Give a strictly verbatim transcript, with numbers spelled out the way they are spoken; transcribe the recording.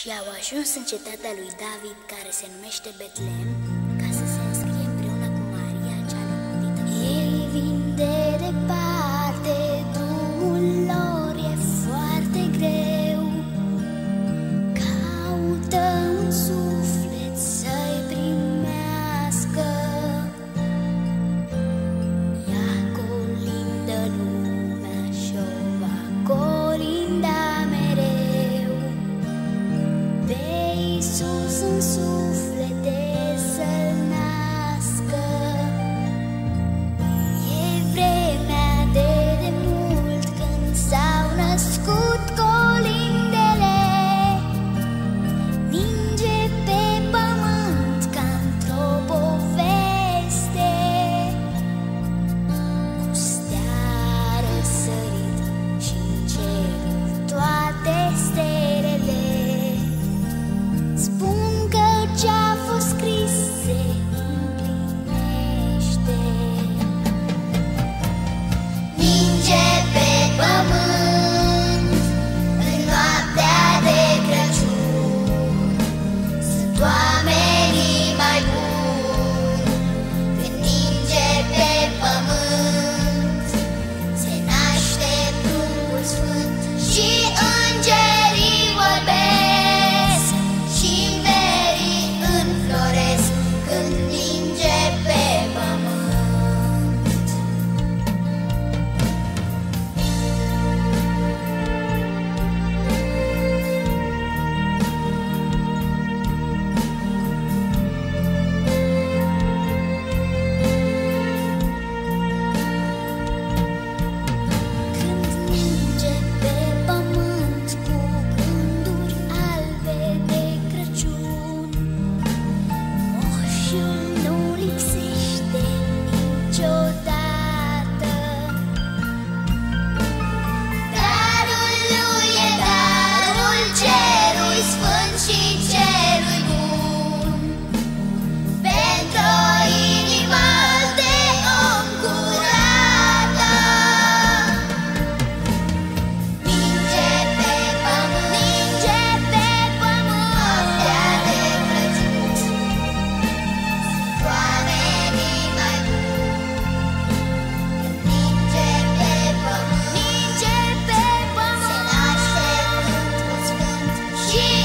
Și au ajuns în cetatea lui David, care se numește Betlehem, ca să se înscrie împreună cu Maria, cea nepotită. Ei vin de departe, drumul lor e foarte greu. Caută un suflet să-i primească. Ea colindă lumea și-o va colinda mereu. Pe Iisus în suflete să-L nască. E vremea de demult când s-au născut colindele. Ninge pe pământ ca într-o poveste. Cu stea răsărit și-n cerul toate stelele. Spun că ce-a fost scris se împlinește. Ninge pe pământ în noaptea de Crăciun. Sunt oamenii mai buni când ninge pe pământ. Se naște pruncul sfânt și îngerii vorbesc și merii înfloresc când ninge pe pământ. Când ninge pe pământ cu gânduri albe de Crăciun, moșul nu lipsește niciodată. Darul lui e darul cerului sfânt și cerului bun, pentru o inimă de om curată. Ninge pe pământ, ninge pe pământ, noaptea de Crăciun. Oamenii mai buni când ninge pe pământ, ninge pe pământ. Se naște Pruncul Sfânt și